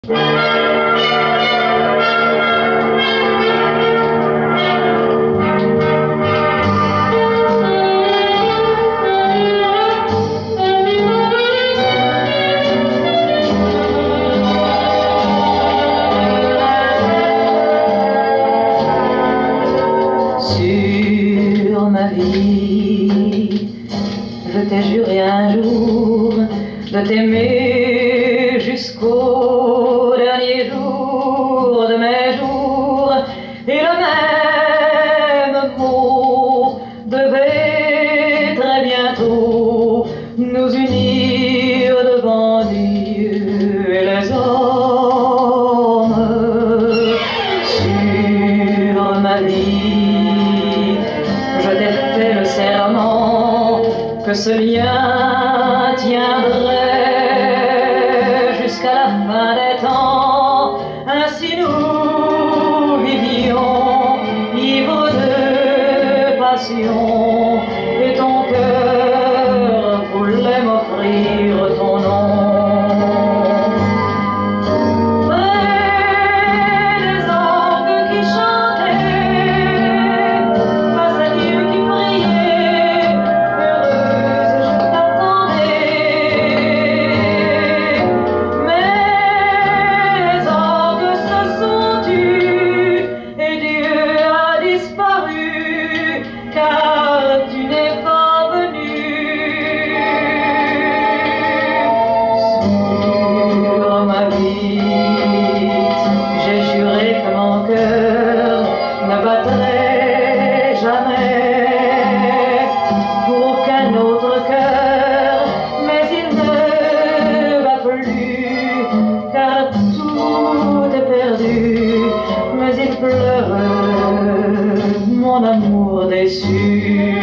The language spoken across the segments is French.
Sur ma vie, je t'ai juré un jour de t'aimer jusqu'au dernier jour de mes jours, et le même mot devait très bientôt nous unir devant Dieu et les hommes. Sur ma vie, je t'ai fait le serment que ce lien tiendrait jusqu'à la fin des temps. Ainsi nous vivions, ivres de passion, et ton cœur voulait m'offrir ton nom. Car tu n'es pas venu. Sur ma vie, j'ai juré que mon cœur ne battrait jamais pour aucun autre cœur, mais il ne bat plus, car tout est perdu, mais il pleure mon amour déçu.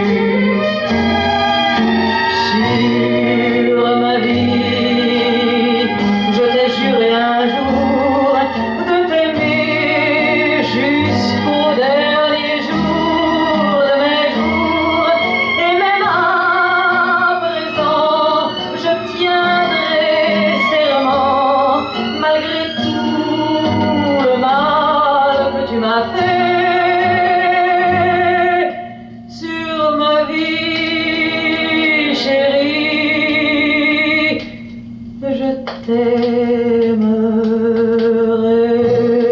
Sur ma vie, je t'ai juré un jour de t'aimer jusqu'au dernier jour de mes jours, et même à présent je tiendrai serment malgré tout le mal que tu m'as fait. Sur ma vie, chérie, je t'aimerai.